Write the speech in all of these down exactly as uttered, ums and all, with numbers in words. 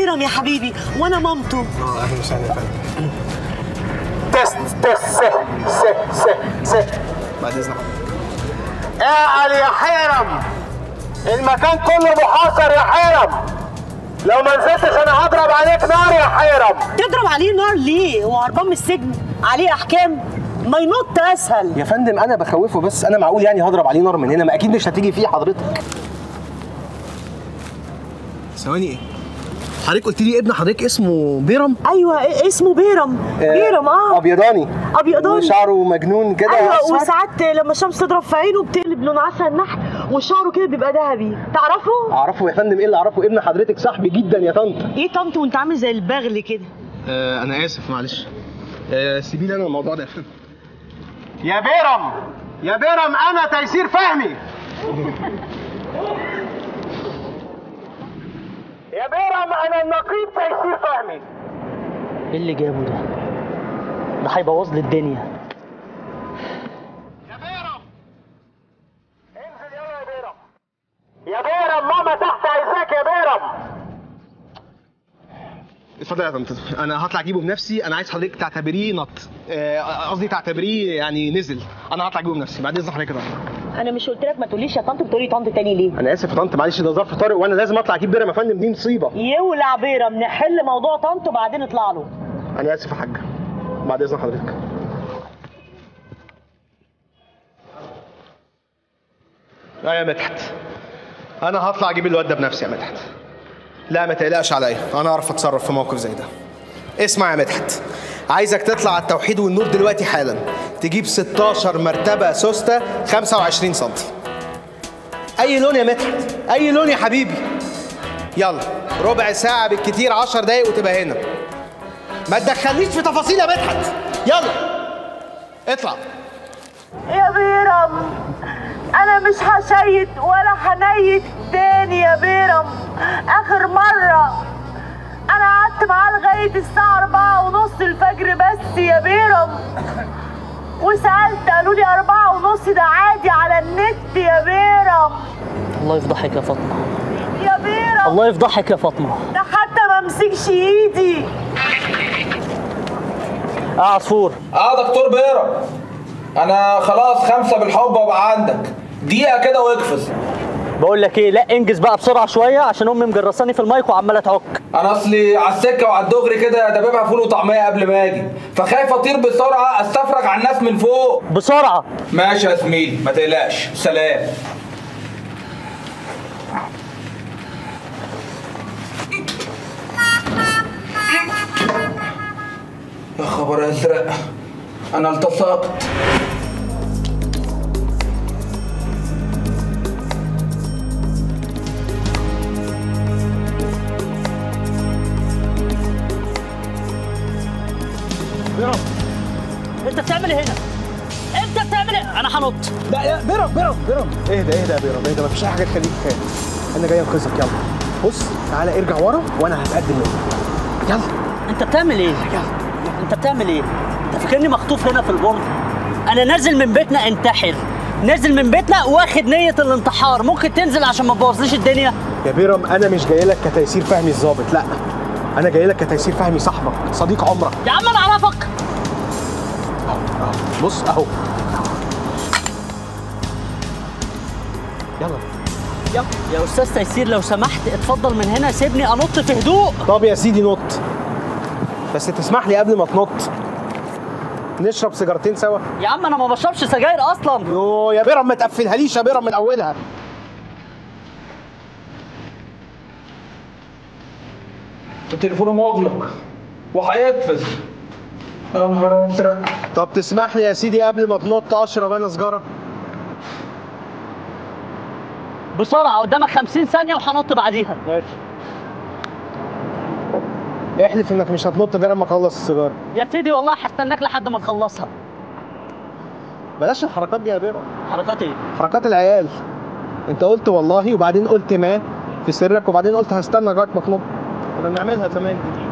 بيرم يا حبيبي وانا مامته. اه اهلا وسهلا يا فندم. تست تست س س س س بعد اذنك. اعل يا حيرم، المكان كله محاصر يا حيرم، لو ما نزلتش انا هضرب عليك نار يا حيرم. تضرب عليه نار ليه؟ هو هربان من السجن؟ عليه احكام؟ ما ينط اسهل. يا فندم انا بخوفه بس، انا معقول يعني هضرب عليه نار من هنا؟ ما اكيد مش هتيجي فيه حضرتك. ثواني، ايه حضرتك قلت لي ابن حضرتك اسمه بيرم؟ ايوه اسمه بيرم. آه بيرم اه ابيضاني ابيضاني وشعره مجنون كده. ايوه وساعات لما الشمس تضرب في عينه بتقلب لون عسل النحل وشعره كده بيبقى ذهبي. تعرفه؟ اعرفه يا فندم. ايه اللي اعرفه؟ ابن حضرتك صاحبي جدا يا طنط. ايه طنط وانت عامل زي البغل كده؟ آه انا اسف معلش. آه سيبي لي انا الموضوع ده يا فندم. يا بيرم يا بيرم انا تيسير فهمي. يا بيرم انا النقيب تيسير فهمي. ايه اللي جابه ده؟ ده هيبوظ لي الدنيا. يا بيرم انزل يلا يا بيرم. يا بيرم ماما تحت عايزاك يا بيرم. اتفضل يا طنط، انا هطلع اجيبه بنفسي. انا عايز حضرتك تعتبريه نط، قصدي آه تعتبريه يعني نزل. انا هطلع اجيبه بنفسي بعد اذن حضرتك. انا مش قلت لك ما تقوليش يا طنط، بتقولي طنط تاني ليه؟ انا اسف يا طنط معلش، ده ظرف طارئ وانا لازم اطلع اجيب بيرم يا فندم، دي مصيبه. يولع بيرم، نحل موضوع طنط وبعدين اطلع له. انا اسف يا حاجه بعد اذن حضرتك. لا يا مدحت، انا هطلع اجيب الواد ده بنفسي يا مدحت. لا ما تقلقش عليا، انا اعرف اتصرف في موقف زي ده. اسمع يا مدحت، عايزك تطلع على التوحيد والنور دلوقتي حالا، تجيب ستاشر مرتبه سوسته خمسة وعشرين سنتي. اي لون يا مدحت، اي لون يا حبيبي. يلا ربع ساعه بالكتير، عشر دقايق وتبقى هنا. ما تدخلنيش في تفاصيل يا مدحت. يلا اطلع. يا بيرم انا مش هشيت ولا هنيت تاني يا بيرم. اخر مره انا قعدت معاه لغايه الساعه أربعة ونص الفجر بس يا بيرم، وسالت قالوا لي أربعة ونص ده عادي على النت يا بيرم. الله يفضحك يا فاطمه يا بيرم، الله يفضحك يا فاطمه. ده حتى ما مسكش ايدي. اه عصفور. اه دكتور بيرم، انا خلاص خمسه بالحب وابقى عندك. دقيقه كده واقفز. بقول لك ايه، لا انجز بقى بسرعه شويه عشان امي مجرساني في المايك وعماله تعك. انا اصلي على السكه وعلى الدغري كده دبابها فول وطعميه قبل ما اجي، فخايف اطير بسرعه استفرج على الناس من فوق. بسرعه. ماشي يا زميلي ما تقلقش، سلام. يا خبر ازرق، انا التصقت. بيرم انت بتعمل ايه هنا؟ انت بتعمل ايه؟ انا هنط. لا يا بيرم بيرم بيرم اهدى اهدى يا بيرم اهدى، مفيش اي حاجه تخليك خايف. انا جاي انقذك. يلا بص تعالى ارجع ورا وانا هتقدم لك. يلا. انت بتعمل ايه؟ يلا. انت بتعمل ايه؟ انت فاكرني مخطوف هنا في البرج؟ انا نازل من بيتنا انتحر، نازل من بيتنا واخد نيه الانتحار. ممكن تنزل عشان ما تبوظليش الدنيا؟ يا بيرم انا مش جاي لك كتيسير فهمي الظابط، لا انا جاي لك كتيسير فهمي صاحبك صديق عمرك. يا عم انا اعرفك. اهو اهو بص اهو. يلا يلا يا استاذ تيسير لو سمحت اتفضل من هنا، سيبني انط في هدوء. طب يا سيدي نط، بس تسمح لي قبل ما تنط نشرب سيجارتين سوا. يا عم انا ما بشربش سجاير اصلا. يوه يا بيرم ما تقفلهاليش يا بيرم من اولها. التليفون مغلق وهيقفز. يا نهار ازرق. طب تسمح لي يا سيدي قبل ما تنط اشرب انا سجاره؟ بسرعه قدامك خمسين ثانيه وهنط بعديها. ماشي. احلف انك مش هتنط غير اما اخلص السيجاره. يا سيدي والله هستناك لحد ما تخلصها. بلاش الحركات دي يا بيرم. حركات ايه؟ حركات العيال. انت قلت والله وبعدين قلت ما في سرك وبعدين قلت هستنى لغايه ما تنط. كنا بنعملها زمان دي.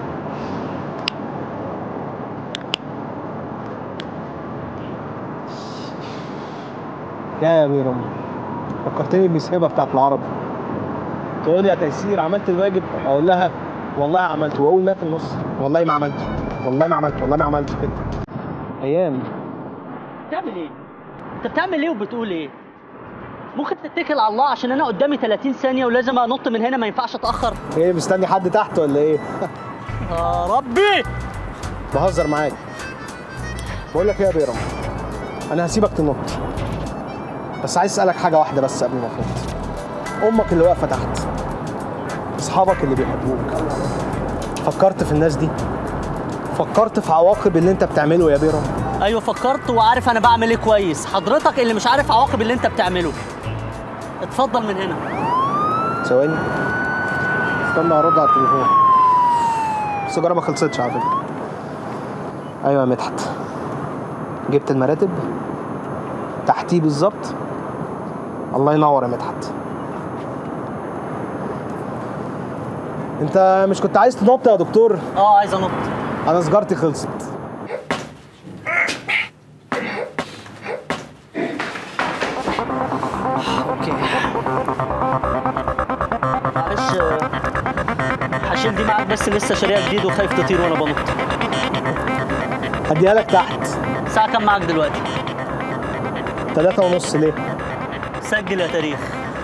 يا يا بيرم فكرتني بالسهبه بتاعت العرب. تقول لي يا تيسير عملت الواجب، اقول لها والله عملته، واقول ما في النص والله ما عملته، والله ما عملته، والله ما عملته كده. ايام. بتعمل ايه؟ انت بتعمل ايه وبتقول ايه؟ ممكن تتكل على الله عشان انا قدامي ثلاثين ثانيه ولازم انط من هنا، ما ينفعش اتاخر. ايه مستني حد تحت ولا ايه؟ يا ربي. بهزر معاك. بقول لك ايه يا بيرم، انا هسيبك تنط، بس عايز اسالك حاجه واحده بس قبل ما تنط. امك اللي واقفه تحت، اصحابك اللي بيحبوك، فكرت في الناس دي؟ فكرت في عواقب اللي انت بتعمله يا بيرم؟ ايوه فكرت وعارف انا بعمل ايه كويس، حضرتك اللي مش عارف عواقب اللي انت بتعمله. اتفضل من هنا. ثواني استنى هرد على التليفون. السيجاره ما خلصتش على فكره. ايوه يا مدحت، جبت المراتب تحتيه بالظبط. الله ينور يا مدحت. انت مش كنت عايز تنط يا دكتور؟ اه عايز انط. انا سجارتي خلصت. اوكي معلش هشيل دي معاك، بس لسه شاريها جديد وخايف تطير وانا بنط. هديها لك تحت. الساعة كام معاك دلوقتي؟ تلاتة ونص. ليه؟ سجل يا تاريخ.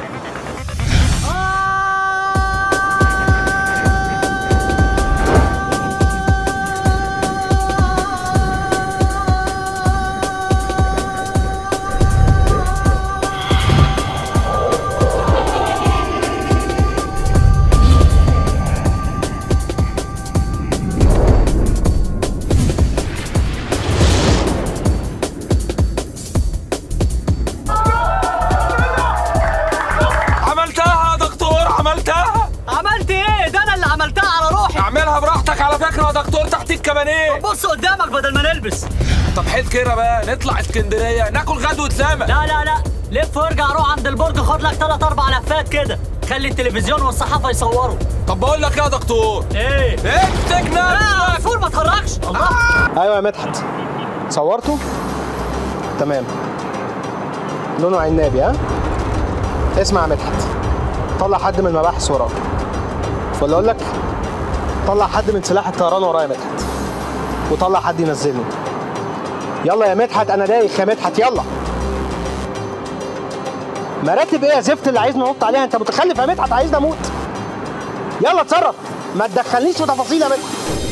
بص قدامك بدل ما نلبس. طب حيل كده بقى، نطلع اسكندريه ناكل غدوه سمك. لا لا لا، لف وارجع، روح عند البرج خد لك ثلاث اربع لفات كده، خلي التلفزيون والصحافه يصوروا. طب بقول لك ايه يا دكتور؟ ايه؟ امسك نفسك. لا عصفور ما تخرجش. الله. ايوه يا مدحت صورته؟ تمام. لونه عنابي. ها؟ اسمع يا مدحت، طلع حد من المباحث وراك، ولا اقول لك طلع حد من سلاح الطيران ورايا يا مدحت، وطلع حد ينزلني. يلا يا مدحت انا دايخ يا مدحت. يلا. مراتب ايه يا زفت اللي عايزني انط عليها؟ انت متخلف يا مدحت، عايزني اموت. يلا اتصرف، ما تدخلنيش في تفاصيل يا مدحت.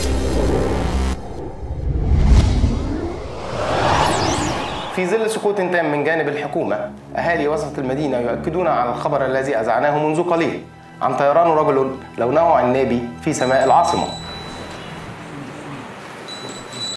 في ظل سكوت تام من جانب الحكومة، أهالي وسط المدينة يؤكدون على الخبر الذي أذعناه منذ قليل عن طيران رجل لونه عنابي في سماء العاصمة.